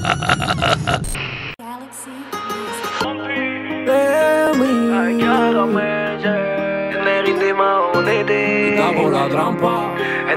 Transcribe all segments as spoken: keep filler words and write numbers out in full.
Está por la trampa.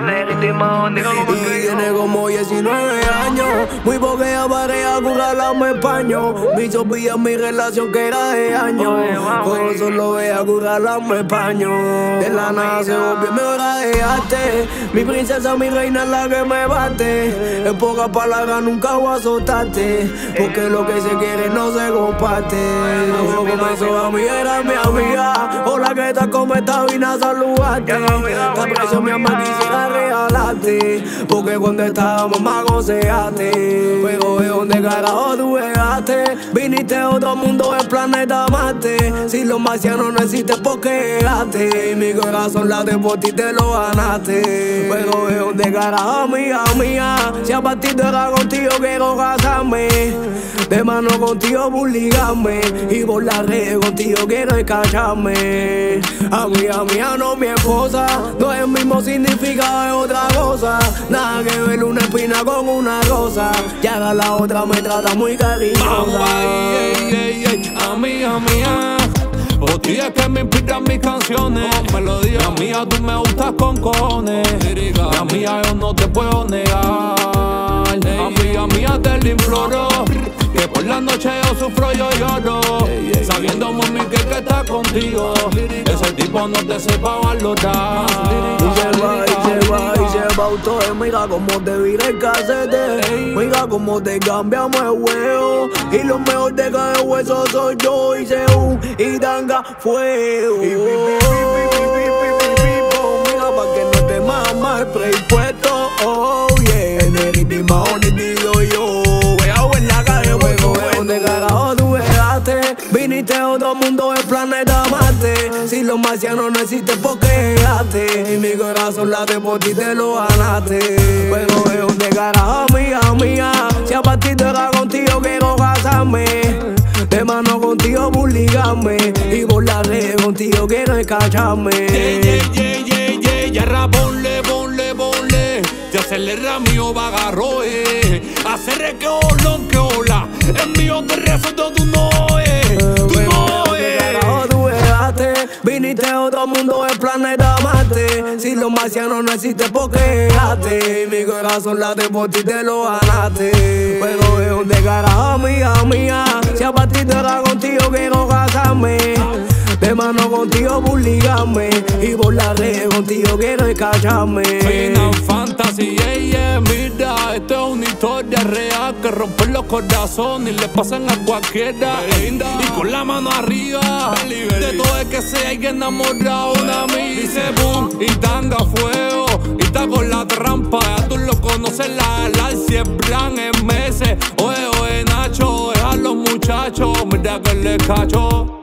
Y tiene como diecinueve años, muy poquea pareja curarla paño. Mi sopilla mi relación que era de años. Por solo vea curarla paño. De la nada se volvió mi hora de arte. Mi princesa, mi reina es la que me bate. En pocas palabras nunca voy a azotarte, porque lo que se quiere no se comparte. Luego comenzó a mí, era mi amiga. Hola, ¿qué tal? ¿Cómo estás? Vine a saludarte. Te aprecio, mi amor, quisiera regalarte, porque cuando estábamos me aconsejaste. Pero de dónde carajo tú llegaste. Viniste a otro mundo, el planeta Marte. Si los marcianos no existen, ¿por qué llegaste? Mi corazón late por ti, te lo ganaste. Pero de dónde carajo, amiga mía. Si a partir de ahora contigo quiero casarme, de mano contigo publicarme, y por las redes contigo quiero escacharme. Amiga mía, no mi esposa, no es el mismo significado, es otra cosa. Nada que ver una espina con una rosa. Y ahora la otra me trata muy cariñosa. Ay, ay, ay, ay, amiga mía, por ti es que me inspiran mis canciones. Melodía. La mía, tú me gustas con cojones. La mía, yo no te puedo negar. Amiga mía, te lo imploro, que por la noche yo sufro, yo lloro, sabiendo, mami, que que está contigo ese tipo no te sepa valorar. Y se va, y se va, y se va usted. Mira cómo te vira el casete. Mira cómo te cambiamos el huevo. Y lo mejor de cada hueso soy yo. Y se un y tanga fuego. Mira pa' que no te mama el preimpuesto. Oh yeah, Nerity Mahoney digo yo. Veo en la calle, huevo, veo donde carajo tú llegaste. Viniste a otro mundo, el planeta Marte. Si los marcianos no existen, ¿por qué llegaste? Y mi corazón late por ti, te lo ganaste. Pero veo donde carajo, amiga mía. Si a partir de ahora contigo quiero casarme, de mano contigo publicarme, y por las redes contigo quiero escacharme. Yeah, yeah, yeah, yeah, yeah, ya ra, ponle, ponle, ponle. Ya acelera mío bagarro, eh. Hacer que olón, que hola. Es mío te resuelto, tú no, eh. Tú no, eh. Viniste a otro mundo, el planeta Marte. Si los marcianos no existen, ¿por qué llegaste? Mi corazón late por ti, te lo ganaste. Pero de dónde carajo, amiga mía. Si a partir de ahora contigo quiero casarme, de mano contigo publicarme, y por las redes contigo quiero escacharme. Final Fantasy, yeah, yeah, mira, esto es una historia real que rompe los corazones y le pasan a cualquiera. Y con la mano arriba, de todo el que se haya enamorado una amiga. Dice boom y tanga fuego, y está con la trampa, ya tú lo conoces, la la siembran en meses. Oye, oye, Nacho, deja a los muchachos, mira que le cacho.